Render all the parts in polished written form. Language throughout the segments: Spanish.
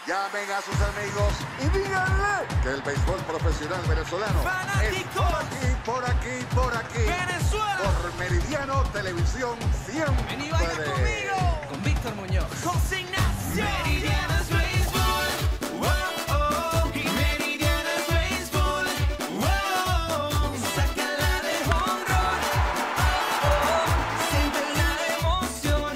Llamen a sus amigos y díganle que el béisbol profesional venezolano es por aquí, Venezuela. por Meridiano Televisión siempre. Ven y baila conmigo. Con Víctor Muñoz. José Ignacio. Meridiano es béisbol. Wow, oh. Y Meridiano es béisbol. Wow. Sácala de home run. Oh, oh. Siente la emoción.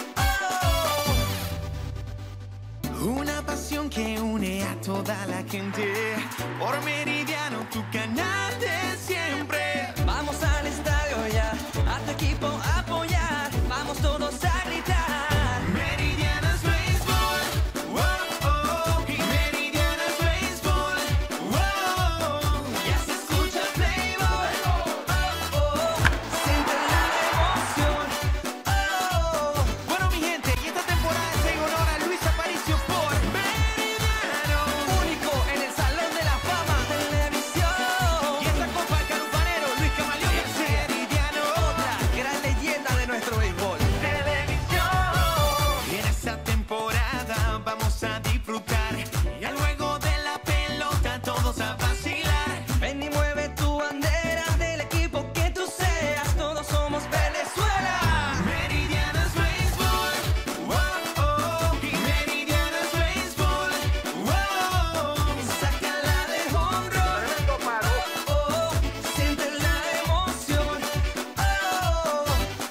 Oh. Una pasión que une a toda la gente. Por Meridiano, tu canal de siempre. Vamos al estadio ya, a tu equipo a apoyar. Vamos todos a gritar. Meridiano es béisbol. Wow, oh. Y Meridiano es béisbol. Wow. Ya se escucha el playboy. Oh, oh. Siente la emoción. Oh. Bueno, mi gente, y esta temporada es en honor a Luis Aparicio por Meridiano. Único en el Salón de la Fama Televisión. Y esta copa al carupanero Luis Camaleón. Es Meridiano, otra gran leyenda de nuestro béisbol. Televisión. Y en esta temporada vamos a disfrutar. Y luego de la pelota todos a vacilar. Ven y mueve tu bandera del equipo que tú seas. Todos somos Venezuela. Meridiano es béisbol. Wow, oh. Y Meridiano es béisbol. Wow. Sácala de home run. Oh, oh. Siente la emoción. Oh.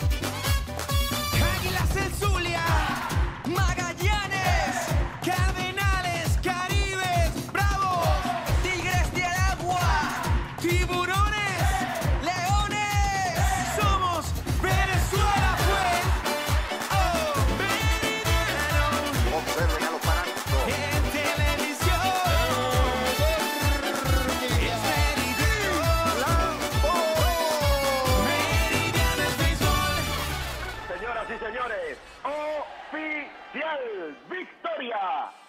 Águilas del Zulia, Magallanes, Cardenales, Caribes, Bravos, Tigres del Agua, Tiburones, Leones. Somos Venezuela, pues. Oh, Meridiano Observen a los fanáticos. en televisión. Es Meridiano. Meridiano es béisbol. Señoras y señores, oficial, victoria